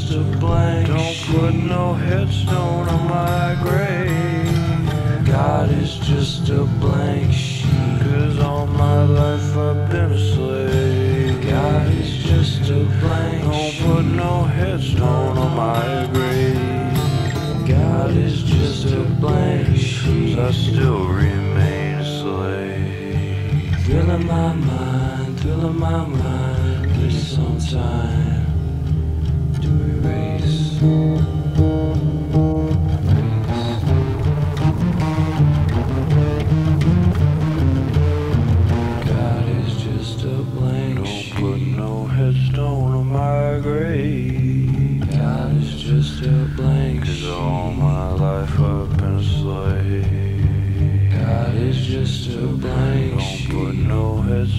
just a blank sheet. Don't put no headstone on my grave. God is just a blank sheet. 'Cause all my life I've been a slave. God is just a blank sheet. Don't put no headstone on my grave. God is just a blank sheet. I still remain a slave. Thrilling my mind, there's some time to erase. God is just a blank sheet. Don't put no headstone on my grave. God is just a blank sheet. 'Cause all my life I've been a slave. God is just a blank sheet. Don't put no headstone